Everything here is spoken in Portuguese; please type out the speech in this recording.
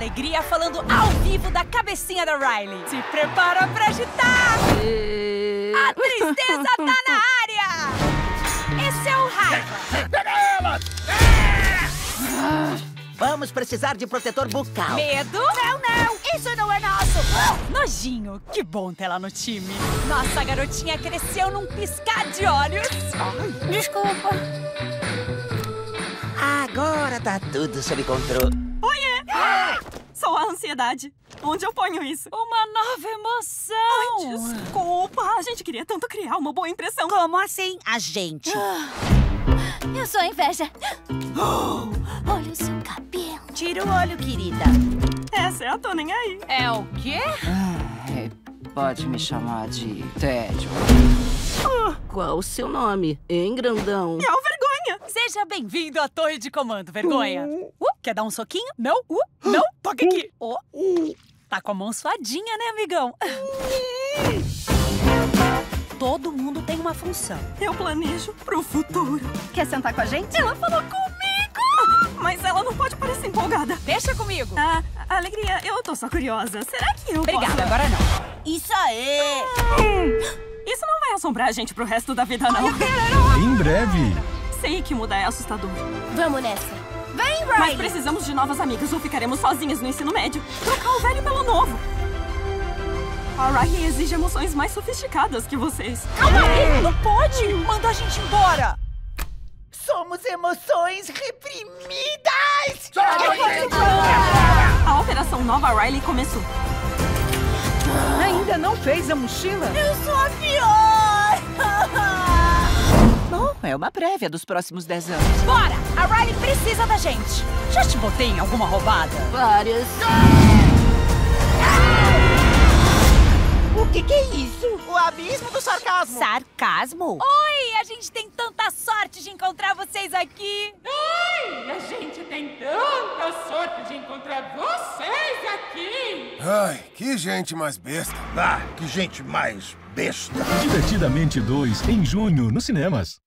alegria falando ao vivo da cabecinha da Riley. Se prepara pra agitar! A tristeza tá na área! Esse é o Raiva. Pega ela! Vamos precisar de protetor bucal. Medo? Não! Isso não é nosso! Nojinho, que bom ter ela no time. Nossa garotinha cresceu num piscar de olhos. Desculpa. Agora tá tudo sob controle. Oiê! Sou a ansiedade. Onde eu ponho isso? Uma nova emoção! Ai, desculpa. A gente queria tanto criar uma boa impressão. Como assim, a gente? Eu sou a inveja. Olha o seu cabelo. Tira o olho, querida. Essa é a Tô Nem Aí. É o quê? Ai, pode me chamar de Tédio. Qual o seu nome, hein, grandão? É o Vergonha. Seja bem-vindo à Torre de Comando, Vergonha. Quer dar um soquinho? Não? Não? Toca aqui. Tá com a mão suadinha, né, amigão? Todo mundo tem uma função. Eu planejo pro futuro. Quer sentar com a gente? Ela falou comigo! Mas ela não pode parecer empolgada. Deixa comigo. Alegria, eu tô só curiosa. Será que eu Obrigada, posso... agora não. Isso aí! Isso não vai assombrar a gente pro resto da vida, não. Em breve. Sei que mudar é assustador. Vamos nessa. Vem, Riley! Mas precisamos de novas amigas ou ficaremos sozinhas no ensino médio. Trocar o velho pelo novo. A Riley exige emoções mais sofisticadas que vocês. Calma aí! Não pode! Manda a gente embora! Somos emoções reprimidas! A Operação Nova Riley começou. Ainda não fez a mochila? Eu sou a pior! Bom, é uma prévia dos próximos 10 anos. Bora! A Riley precisa da gente. Já te botei em alguma roubada? Várias. O que é isso? O abismo do sarcasmo. Sarcasmo? Oi! A gente tem tanta sorte de encontrar vocês aqui. A gente tem tanta sorte de encontrar vocês aqui! Ai, que gente mais besta. Ah, que gente mais besta. Divertidamente 2, em junho, nos cinemas.